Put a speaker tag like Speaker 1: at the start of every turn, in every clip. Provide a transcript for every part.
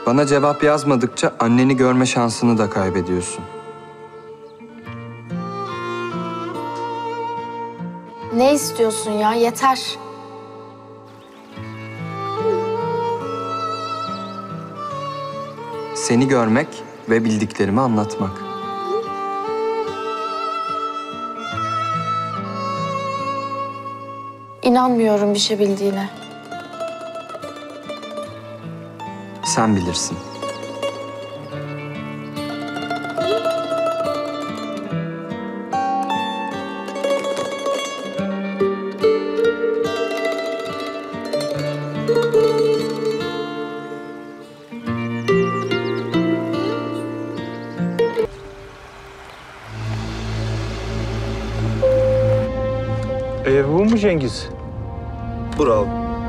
Speaker 1: Bana cevap yazmadıkça anneni görme şansını da kaybediyorsun.
Speaker 2: Ne istiyorsun ya? Yeter.
Speaker 1: Seni görmek ve bildiklerimi anlatmak.
Speaker 2: İnanmıyorum bir şey bildiğine.
Speaker 1: Sen bilirsin.
Speaker 3: Bu mu Cengiz?
Speaker 4: Bravo.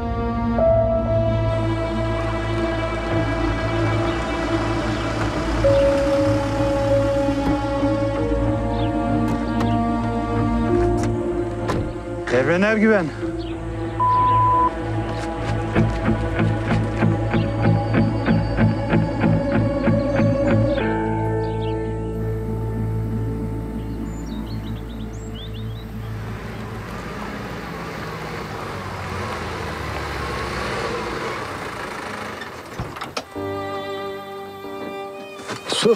Speaker 3: Evren Ergüven.
Speaker 4: Su.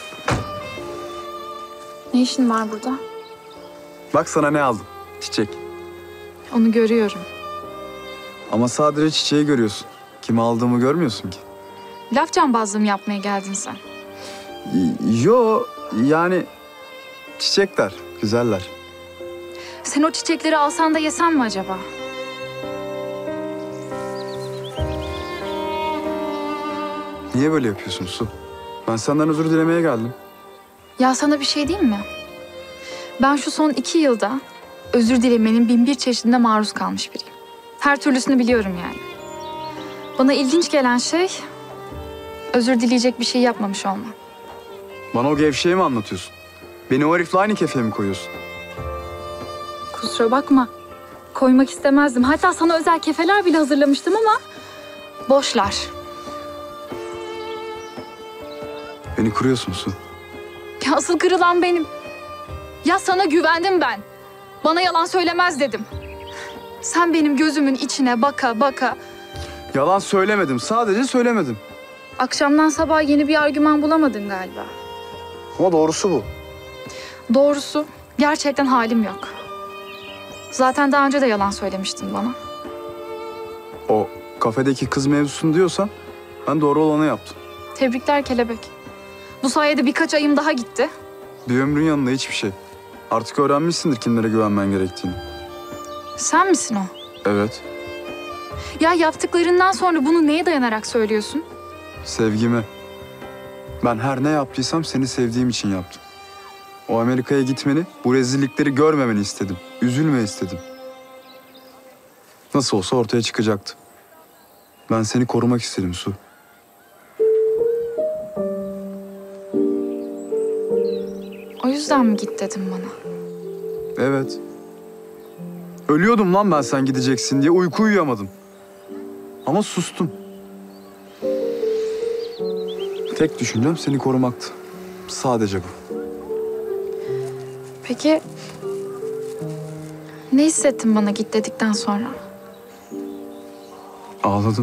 Speaker 2: Ne işin var burada?
Speaker 4: Bak sana ne aldım. Çiçek.
Speaker 2: Onu görüyorum.
Speaker 4: Ama sadece çiçeği görüyorsun. Kimi aldığımı görmüyorsun ki.
Speaker 2: Laf cambazlığı mı yapmaya geldin sen?
Speaker 4: Yo, yani çiçekler, güzeller.
Speaker 2: Sen o çiçekleri alsan da yesen mi acaba?
Speaker 4: Niye böyle yapıyorsun Su? Ben senden özür dilemeye geldim.
Speaker 2: Ya sana bir şey diyeyim mi? Ben şu son 2 yılda özür dilemenin 1001 çeşidine maruz kalmış biriyim. Her türlüsünü biliyorum yani. Bana ilginç gelen şey özür dileyecek bir şey yapmamış olman.
Speaker 4: Bana o gevşeyi mi anlatıyorsun? Beni o herifle aynı kefeye mi koyuyorsun?
Speaker 2: Kusura bakma. Koymak istemezdim. Hatta sana özel kefeler bile hazırlamıştım ama boşlar.
Speaker 4: Beni kırıyorsun Su.
Speaker 2: Ya asıl kırılan benim. Ya sana güvendim ben. Bana yalan söylemez dedim. Sen benim gözümün içine baka baka
Speaker 4: Yalan söylemedim, sadece söylemedim.
Speaker 2: akşamdan sabaha yeni bir argüman bulamadın galiba.
Speaker 4: Ama doğrusu bu.
Speaker 2: Doğrusu gerçekten halim yok. Zaten daha önce de yalan söylemiştin bana.
Speaker 4: O kafedeki kız mevzusunu diyorsan ben doğru olanı yaptım.
Speaker 2: Tebrikler kelebek. Bu sayede birkaç ayım daha gitti.
Speaker 4: Bir ömrün yanında hiçbir şey. Artık öğrenmişsindir kimlere güvenmen gerektiğini.
Speaker 2: Sen misin o?
Speaker 4: Evet,
Speaker 2: Ya yaptıklarından sonra bunu neye dayanarak söylüyorsun?
Speaker 4: sevgime. Ben her ne yaptıysam seni sevdiğim için yaptım. O Amerika'ya gitmeni, bu rezillikleri görmemeni istedim. Üzülme istedim. Nasıl olsa ortaya çıkacaktı. Ben seni korumak istedim Su.
Speaker 2: O yüzden mi git dedim bana?
Speaker 4: Evet. Ölüyordum lan ben sen gideceksin diye. Uyku uyuyamadım. Ama sustum. Tek düşüncem seni korumaktı. Sadece bu.
Speaker 2: Peki ne hissettin bana git dedikten sonra?
Speaker 4: Ağladım.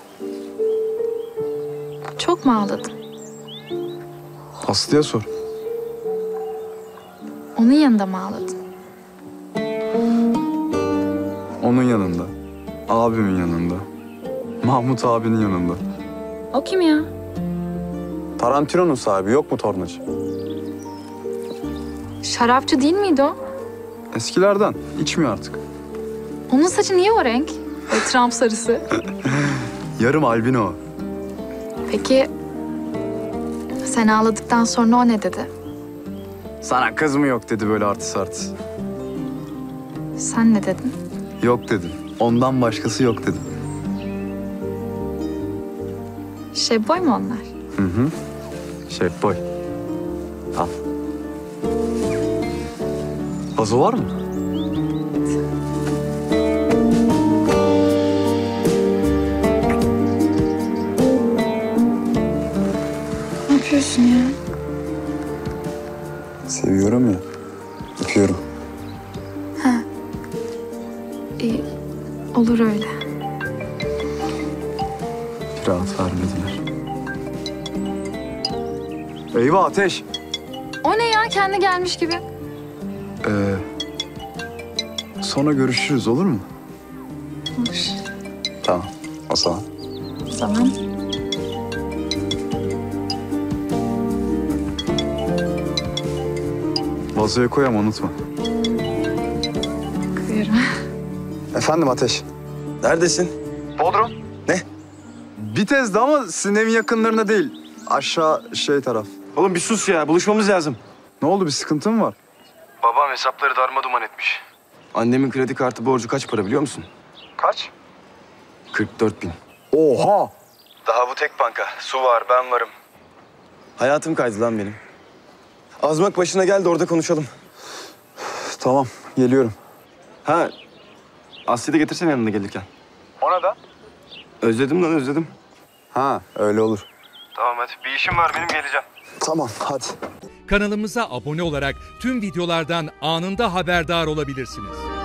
Speaker 2: Çok mu ağladın?
Speaker 4: Aslı'ya sor.
Speaker 2: Onun yanında mı ağladın?
Speaker 4: Onun yanında. Abimin yanında. Mahmut abinin yanında.
Speaker 2: O kim ya?
Speaker 4: Tarantino'nun sahibi yok mu tornacı?
Speaker 2: Şarapçı değil miydi o?
Speaker 4: Eskilerden. İçmiyor artık.
Speaker 2: Onun saçı niye o renk? O Trump sarısı.
Speaker 4: Yarım albino.
Speaker 2: Peki sen ağladıktan sonra o ne dedi?
Speaker 4: Sana kız mı yok dedi böyle artist artist.
Speaker 2: Sen ne dedin?
Speaker 4: Yok dedim. Ondan başkası yok dedim.
Speaker 2: Şebboy mu onlar?
Speaker 4: Hı hı. Şef boy. Al. Vazo var mı?
Speaker 2: Olur öyle.
Speaker 4: Bir rahat vermediler. Eyvah Ateş.
Speaker 2: O ne ya? Kendi gelmiş gibi.
Speaker 4: Sonra görüşürüz olur mu?
Speaker 2: Olur.
Speaker 4: Tamam. O zaman.
Speaker 2: Tamam.
Speaker 4: Vazoya koy ama unutma.
Speaker 2: Kıyırım.
Speaker 4: Efendim Ateş.
Speaker 5: Neredesin?
Speaker 4: Bodrum.
Speaker 5: Ne?
Speaker 4: Bitez'de ama sizin evin yakınlarında değil. Aşağı taraf.
Speaker 5: Oğlum bir sus ya. Buluşmamız lazım.
Speaker 4: Ne oldu, bir sıkıntı mı var?
Speaker 5: Babam hesapları darmaduman etmiş. Annemin kredi kartı borcu kaç para biliyor musun?
Speaker 4: Kaç?
Speaker 5: 44.000.
Speaker 4: Oha!
Speaker 5: Daha bu tek banka. Su var, ben varım. Hayatım kaydı lan benim. Azmak başına gel de orada konuşalım.
Speaker 4: Tamam, geliyorum.
Speaker 5: Ha, Asya'da getirsene yanına gelirken.
Speaker 4: Ona da?
Speaker 5: Özledim lan özledim.
Speaker 4: Ha, öyle olur.
Speaker 5: Tamam hadi. Bir işim var benim geleceğim.
Speaker 4: Tamam, hadi.
Speaker 6: Kanalımıza abone olarak tüm videolardan anında haberdar olabilirsiniz.